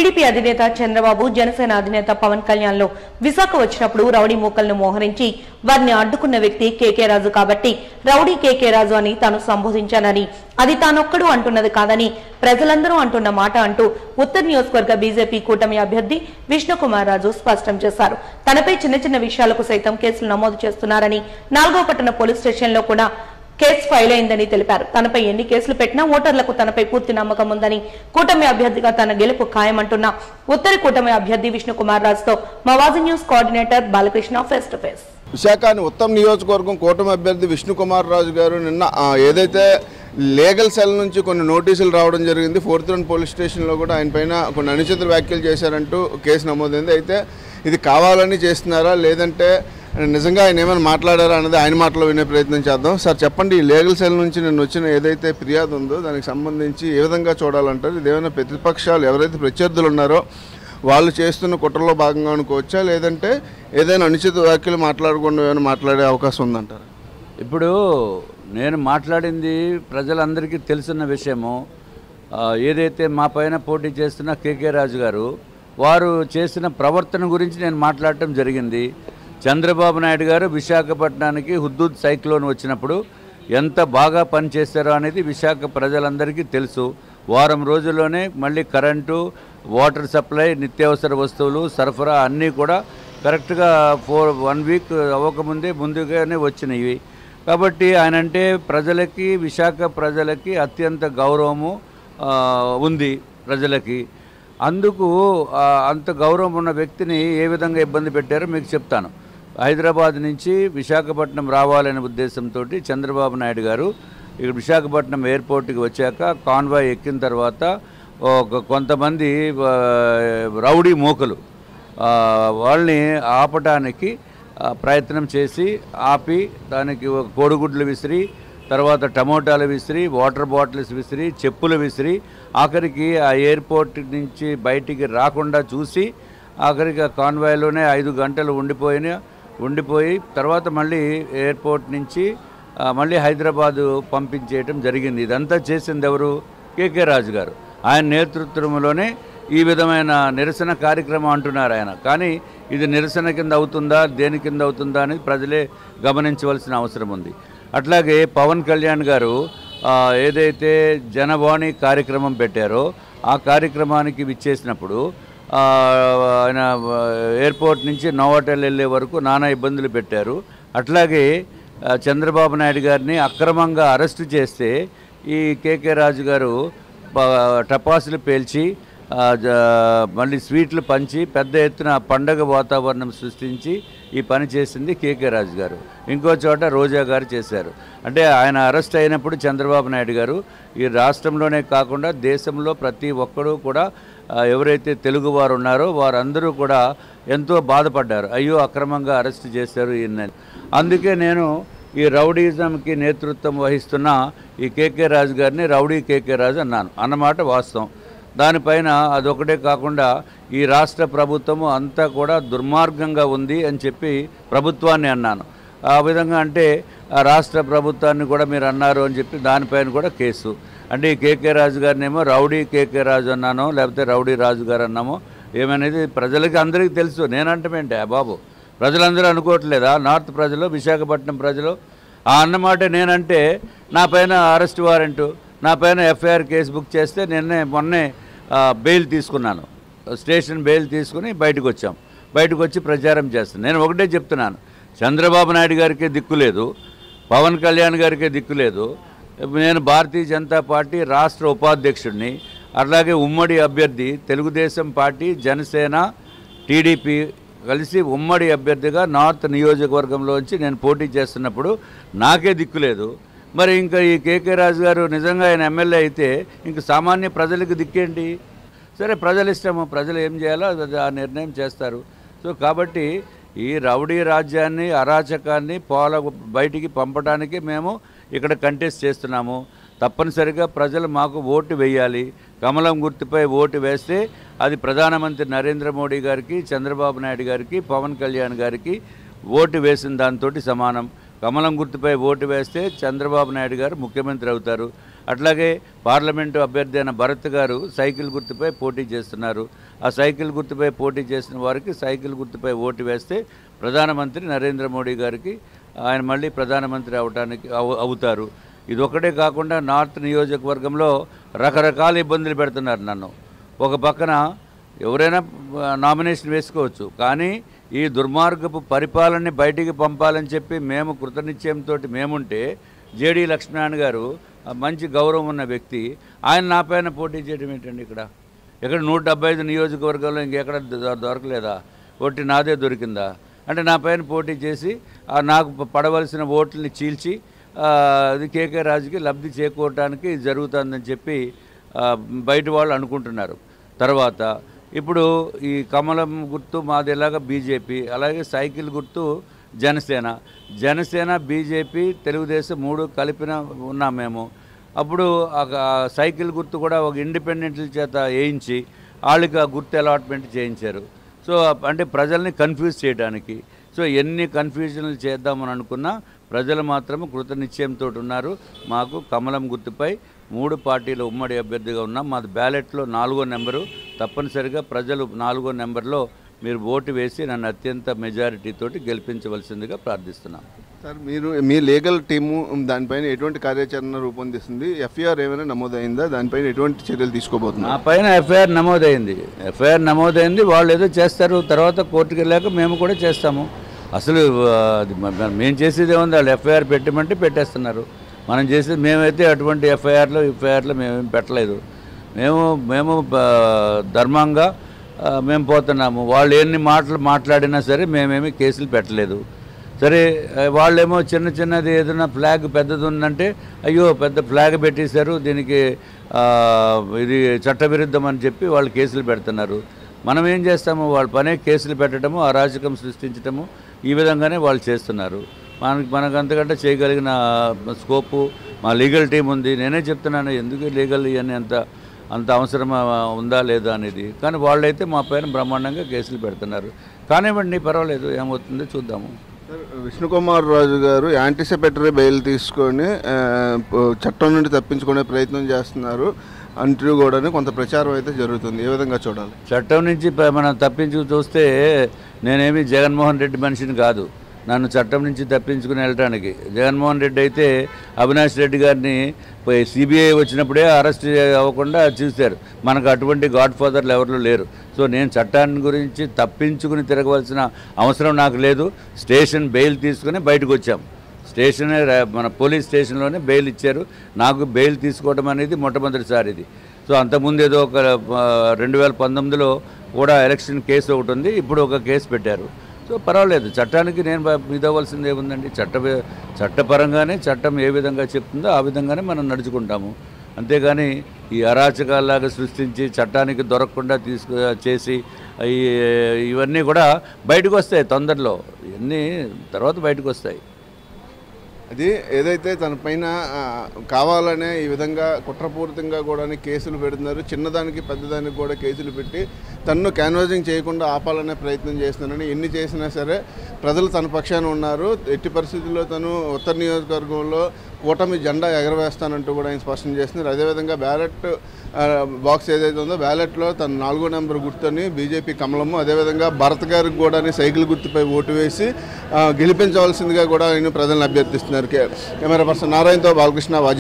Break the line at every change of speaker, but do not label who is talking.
TDP అధినేత చంద్రబాబు జనసేన అధినేత పవన్ కళ్యాణ్ లో విశాఖ వచ్చినప్పుడు రౌడీ మూకలను మోహరించి వారిని అడ్డుకున్న వ్యక్తి కేకే రాజు కాబట్టి రౌడీ కేకే రాజు అని తాను సంబోధించానని, అది తానొక్కడు అంటున్నది కాదని ప్రజలందరూ అంటున్న మాట అంటూ ఉత్తర నియోజకవర్గ బీజేపీ కూటమి అభ్యర్థి విష్ణుకుమార్ రాజు స్పష్టం చేశారు. తనపై చిన్న చిన్న విషయాలకు సైతం కేసులు నమోదు చేస్తున్నారని, 4వ పట్టణ పోలీస్ స్టేషన్ లో కూడా కేసు ఫైల్ అయిందని తెలిపారు. తనపై ఎన్ని కేసులు పెట్టినా ఓటర్లకు తనపై పూర్తి నమ్మకం ఉందని, కూటమి అభ్యర్థిగా తన గెలుపు ఖాయమంటున్న ఉత్తర కూటమి అభ్యర్థి విష్ణుకుమార్ రాజుతో మవాజీ news coordinator Balakrishna face to face.
విశాఖని ఉత్తమ నియోజకవర్గం కూటమి అభ్యర్థి విష్ణుకుమార్ రాజు గారు నిన్న ఏదైతే లీగల్ సెల్ నుంచి కొన్ని నోటీసులు రావడం జరిగింది. 4th రౌండ్ పోలీస్ స్టేషన్లో కూడా ఆయన పైన కొన్ని అనుచిత వ్యాఖ్యలు చేశారంటూ కేసు నమోదైంది. అయితే ఇది కావాలని చేస్తున్నారా లేదంటే నిజంగా ఆయన ఏమైనా మాట్లాడారా అన్నది ఆయన మాటలో వినే ప్రయత్నం చేద్దాం. సార్ చెప్పండి, ఈ లీగల్ సెల్ నుంచి నిన్న వచ్చిన ఏదైతే ఫిర్యాదు ఉందో దానికి సంబంధించి ఏ విధంగా చూడాలంటారు? ఇదేమైనా ప్రతిపక్షాలు ఎవరైతే ప్రత్యర్థులు ఉన్నారో వాళ్ళు చేస్తున్న కుట్రలో భాగంగా అనుకోవచ్చా, లేదంటే ఏదైనా అనుచిత వ్యాఖ్యలు మాట్లాడకుండా ఏమైనా మాట్లాడే అవకాశం ఉందంటారా?
ఇప్పుడు నేను మాట్లాడింది ప్రజలందరికీ తెలిసిన విషయము. ఏదైతే మా పైన పోటీ చేస్తున్న కేకే రాజు గారు వారు చేసిన ప్రవర్తన గురించి నేను మాట్లాడటం జరిగింది. చంద్రబాబు నాయుడు గారు విశాఖపట్నానికి హుద్దూద్ సైక్లోన్ వచ్చినప్పుడు ఎంత బాగా పనిచేస్తారో అనేది విశాఖ ప్రజలందరికీ తెలుసు. వారం రోజుల్లోనే మళ్ళీ కరెంటు, వాటర్ సప్లై, నిత్యావసర వస్తువులు సరఫరా అన్నీ కూడా కరెక్ట్గా 1 వీక్ అవ్వకముందే ముందుగానే వచ్చినాయి. కాబట్టి ఆయన అంటే ప్రజలకి, విశాఖ ప్రజలకి అత్యంత గౌరవము ఉంది ప్రజలకి. అందుకు అంత గౌరవం ఉన్న వ్యక్తిని ఏ విధంగా ఇబ్బంది పెట్టారో మీకు చెప్తాను. హైదరాబాద్ నుంచి విశాఖపట్నం రావాలనే ఉద్దేశంతో చంద్రబాబు నాయుడు గారు ఇక్కడ విశాఖపట్నం ఎయిర్పోర్ట్కి వచ్చాక కాన్వాయ్ ఎక్కిన తర్వాత కొంతమంది రౌడీ మూకలు వాళ్ళని ఆపటానికి ప్రయత్నం చేసి ఆపి దానికి కోడిగుడ్లు విసిరి, తర్వాత టమోటాలు విసిరి, వాటర్ బాటిల్స్ విసిరి, చెప్పులు విసిరి, ఆఖరికి ఆ ఎయిర్పోర్ట్ నుంచి బయటికి రాకుండా చూసి ఆఖరికి ఆ కాన్వాయ్లోనే 5 గంటలు ఉండిపోయి తర్వాత మళ్ళీ ఎయిర్పోర్ట్ నుంచి మళ్ళీ హైదరాబాదు పంపించేయటం జరిగింది. ఇదంతా చేసింది ఎవరు? కేకే రాజు గారు. ఆయన నేతృత్వంలోనే ఈ విధమైన నిరసన కార్యక్రమం అంటున్నారు ఆయన. కానీ ఇది నిరసన కింద అవుతుందా, దేని కింద అవుతుందా అనేది ప్రజలే గమనించవలసిన అవసరం ఉంది. అట్లాగే పవన్ కళ్యాణ్ గారు ఏదైతే జనవాణి కార్యక్రమం పెట్టారో ఆ కార్యక్రమానికి విచ్చేసినప్పుడు ఆయన ఎయిర్పోర్ట్ నుంచి నోవాటెల్ వెళ్ళే వరకు నానా ఇబ్బందులు పెట్టారు. అట్లాగే చంద్రబాబు నాయుడు గారిని అక్రమంగా అరెస్టు చేస్తే ఈ కేకే రాజు గారు టపాసులు పేల్చి మళ్ళీ స్వీట్లు పంచి పెద్ద ఎత్తున పండగ వాతావరణం సృష్టించి ఈ పని చేసింది కేకే రాజు గారు. ఇంకో చోట రోజా గారు చేశారు. అంటే ఆయన అరెస్ట్ అయినప్పుడు చంద్రబాబు నాయుడు గారు ఈ రాష్ట్రంలోనే కాకుండా దేశంలో ప్రతి ఒక్కరూ కూడా ఎవరైతే తెలుగువారు ఉన్నారో వారందరూ కూడా ఎంతో బాధపడ్డారు. అయ్యో అక్రమంగా అరెస్ట్ చేశారు ఈయన. అందుకే నేను ఈ రౌడీజంకి నేతృత్వం వహిస్తున్న ఈ కేకే రాజు గారిని రౌడీ కేకే రాజు అన్నమాట వాస్తవం. దానిపైన అదొకటే కాకుండా ఈ రాష్ట్ర ప్రభుత్వము అంతా కూడా దుర్మార్గంగా ఉంది అని చెప్పి ప్రభుత్వాన్ని అన్నాను. ఆ విధంగా అంటే రాష్ట్ర ప్రభుత్వాన్ని కూడా మీరు అన్నారు అని చెప్పి దానిపైన కూడా కేసు. అంటే ఈ కేకే రాజు గారిని ఏమో రౌడీ కేకే రాజు అన్నానో లేకపోతే రౌడీ రాజు గారు అన్నామో ఏమనేది ప్రజలకి అందరికీ తెలుసు. నేనంటమేంటే బాబు, ప్రజలందరూ అనుకోవట్లేదా? నార్త్ ప్రజలు, విశాఖపట్నం ప్రజలు ఆ అన్నమాట నేనంటే నా పైన అరెస్ట్ వారెంటు, నా పైన ఎఫ్ఐఆర్ కేసు బుక్ చేస్తే మొన్నే బెయిల్ తీసుకున్నాను. స్టేషన్ బెయిల్ తీసుకుని బయటకు వచ్చాం. బయటకు వచ్చి ప్రచారం చేస్తాను. నేను ఒకటే చెప్తున్నాను, చంద్రబాబు నాయుడు గారికే దిక్కు లేదు, పవన్ కళ్యాణ్ గారికే దిక్కు లేదు. నేను భారతీయ జనతా పార్టీ రాష్ట్ర ఉపాధ్యక్షుడిని, అలాగే ఉమ్మడి అభ్యర్థి తెలుగుదేశం పార్టీ, జనసేన, టీడీపీ కలిసి ఉమ్మడి అభ్యర్థిగా నార్త్ నియోజకవర్గంలోంచి నేను పోటీ చేస్తున్నప్పుడు నాకే దిక్కు లేదు. మరి ఇంకా ఈ కేకే రాజు గారు నిజంగా ఆయన ఎమ్మెల్యే అయితే ఇంక సామాన్య ప్రజలకు దిక్కేంటి? సరే, ప్రజల ఇష్టము, ప్రజలు ఏం చేయాలో ఆ నిర్ణయం చేస్తారు. సో కాబట్టి ఈ రౌడీ రాజ్యాన్ని, అరాచకాన్ని బయటికి పంపడానికి మేము ఇక్కడ కంటెస్ట్ చేస్తున్నాము. తప్పనిసరిగా ప్రజలు మాకు ఓటు వేయాలి. కమలం గుర్తుపై ఓటు వేస్తే అది ప్రధానమంత్రి నరేంద్ర మోడీ గారికి, చంద్రబాబు నాయుడు గారికి, పవన్ కళ్యాణ్ గారికి ఓటు వేసిన దాంతో సమానం. కమలం గుర్తుపై ఓటు వేస్తే చంద్రబాబు నాయుడు గారు ముఖ్యమంత్రి అవుతారు. అట్లాగే పార్లమెంటు అభ్యర్థి అయిన భరత్ గారు సైకిల్ గుర్తుపై పోటీ చేస్తున్నారు. ఆ సైకిల్ గుర్తుపై పోటీ చేసిన వారికి సైకిల్ గుర్తుపై ఓటు వేస్తే ప్రధానమంత్రి నరేంద్ర మోడీ గారికి ఆయన మళ్ళీ ప్రధానమంత్రి అవుతారు. ఇదొక్కటే కాకుండా నార్త్ నియోజకవర్గంలో రకరకాల ఇబ్బందులు పెడుతున్నారు నన్ను. ఒక పక్కన ఎవరైనా నామినేషన్ వేసుకోవచ్చు, కానీ ఈ దుర్మార్గపు పరిపాలనని బయటికి పంపాలని చెప్పి మేము కృతనిశ్చయంతో మేముంటే జేడీ లక్ష్మీనారాయణ గారు మంచి గౌరవం ఉన్న వ్యక్తి, ఆయన నా పైన పోటీ చేయడం ఏంటండి? ఇక్కడ 175 నియోజకవర్గాల్లో ఇంకెక్కడ దొరకలేదా? ఓటు నాదే దొరికిందా? అంటే నా పైన పోటీ చేసి నాకు పడవలసిన ఓట్లని చీల్చి అది కేకే రాజుకి లబ్ధి చేకూరటానికి జరుగుతుందని చెప్పి బయట వాళ్ళు అనుకుంటున్నారు. తర్వాత ఇప్పుడు ఈ కమలం గుర్తు మాది ఎలాగా బీజేపీ, అలాగే సైకిల్ గుర్తు జనసేన బీజేపీ తెలుగుదేశం 3 కలిపిన ఉన్నాం మేము. అప్పుడు సైకిల్ గుర్తు కూడా ఒక ఇండిపెండెంట్ల చేత వేయించి వాళ్ళకి ఆ గుర్తు అలాట్మెంట్ చేయించారు. సో అంటే ప్రజల్ని కన్ఫ్యూజ్ చేయడానికి. సో ఎన్ని కన్ఫ్యూజన్లు చేద్దామని అనుకున్నా ప్రజలు మాత్రం కృతనిశ్చయంతో ఉన్నారు. మాకు కమలం గుర్తుపై 3 పార్టీల ఉమ్మడి అభ్యర్థిగా ఉన్నాం. మాది బ్యాలెట్లో 4వ నెంబరు. తప్పనిసరిగా ప్రజలు 4వ నెంబర్లో మీరు ఓటు వేసి నన్ను అత్యంత మెజారిటీతోటి గెలిపించవలసిందిగా ప్రార్థిస్తున్నాం.
సార్, మీ లీగల్ టీము దానిపైన ఎటువంటి కార్యాచరణ రూపొందిస్తుంది? ఎఫ్ఐఆర్ ఏమైనా నమోదైందా? దానిపైన ఎటువంటి చర్యలు తీసుకోబోతున్నారు?
నా పైన ఎఫ్ఐఆర్ నమోదైంది. వాళ్ళు ఏదో చేస్తారు, తర్వాత కోర్టుకు వెళ్ళాక మేము కూడా చేస్తాము. అసలు మేము చేసేది ఏముంది? వాళ్ళు ఎఫ్ఐఆర్ పెట్టమంటే పెట్టేస్తున్నారు. మనం చేసేది మేమైతే అటువంటి ఎఫ్ఐఆర్లో మేమేం పెట్టలేదు. మేము ధర్మంగా మేము పోతున్నాము. వాళ్ళు ఎన్ని మాటలు మాట్లాడినా సరే మేమేమి కేసులు పెట్టలేదు. సరే, వాళ్ళేమో చిన్నది ఏదైనా ఫ్లాగ్ పెద్దది ఉందంటే అయ్యో పెద్ద ఫ్లాగ్ పెట్టేశారు, దీనికి ఇది చట్టవిరుద్ధం అని చెప్పి వాళ్ళు కేసులు పెడుతున్నారు. మనం ఏం చేస్తాము? వాళ్ళ పనే కేసులు పెట్టడము, అరాచకం సృష్టించడము, ఈ విధంగానే వాళ్ళు చేస్తున్నారు. మనకు అంతకంటే చేయగలిగిన స్కోపు మా లీగల్ టీం ఉంది. నేనే చెప్తున్నాను ఎందుకు లీగల్ ఇవన్నీ అంత అవసరం ఉందా లేదా అనేది. కానీ వాళ్ళైతే మా పైన బ్రహ్మాండంగా కేసులు పెడుతున్నారు. కానివ్వండి, పర్వాలేదు, ఏమవుతుందో చూద్దాము.
విష్ణుకుమార్ రాజు గారు యాంటిసిపేటరీ బెయిల్ తీసుకొని చట్టం నుండి తప్పించుకునే ప్రయత్నం చేస్తున్నారు అంటూ కూడా కొంత ప్రచారం అయితే జరుగుతుంది. ఏ విధంగా చూడాలి?
చట్టం నుంచి మనం తప్పించుకు చూస్తే నేనేమి జగన్మోహన్ రెడ్డి మనిషిని కాదు. నన్ను చట్టం నుంచి తప్పించుకుని వెళ్ళడానికి జగన్మోహన్ రెడ్డి అయితే అవినాష్ రెడ్డి గారిని సిబిఐ వచ్చినప్పుడే అరెస్ట్ అవ్వకుండా చూశారు. మనకు అటువంటి గాడ్ ఫాదర్లు ఎవరు లేరు. సో నేను చట్టాన్ని గురించి తప్పించుకుని తిరగవలసిన అవసరం నాకు లేదు. స్టేషన్ బెయిల్ తీసుకుని బయటకు వచ్చాం. మన పోలీస్ స్టేషన్లోనే బెయిల్ ఇచ్చారు. నాకు బెయిల్ తీసుకోవడం అనేది మొట్టమొదటిసారి ఇది. సో అంతకుముందు ఏదో ఒక 2019లో కూడా ఎలక్షన్ కేసు ఒకటి ఉంది, ఇప్పుడు ఒక కేసు పెట్టారు. సో పర్వాలేదు, చట్టానికి నేను ఇదవలసింది ఏముందండి? చట్టపరంగానే చట్టం ఏ విధంగా చెప్తుందో ఆ విధంగానే మనం నడుచుకుంటాము. అంతేగాని ఈ అరాచకాల్లాగా సృష్టించి చట్టానికి దొరకకుండా చేసి ఇవన్నీ కూడా బయటకు వస్తాయి తొందరలో. ఇవన్నీ తర్వాత బయటకు వస్తాయి.
అది ఏదైతే తన పైన కావాలనే ఈ విధంగా కుట్రపూరితంగా కూడా కేసులు పెడుతున్నారు, చిన్నదానికి పెద్దదానికి కూడా కేసులు పెట్టి తన్ను క్యాన్వాసింగ్ చేయకుండా ఆపాలనే ప్రయత్నం చేస్తున్నారని, ఎన్ని చేసినా సరే ప్రజలు తన పక్షాన ఉన్నారు. ఎట్టి పరిస్థితుల్లో తను ఉత్తర నియోజకవర్గంలో కూటమి జెండా ఎగరవేస్తానంటూ కూడా ఆయన స్పష్టం చేస్తున్నారు. అదేవిధంగా బ్యాలెట్ బాక్స్ ఏదైతే ఉందో బ్యాలెట్లో తన 4వ నెంబర్ గుర్తుని బీజేపీ కమలము, అదేవిధంగా భరత్ గారికి కూడా సైకిల్ గుర్తుపై ఓటు వేసి గెలిపించవలసిందిగా కూడా ఆయన ప్రజలను అభ్యర్థిస్తున్నారు. కెమెరా పర్సన్ నారాయణతో బాలకృష్ణ.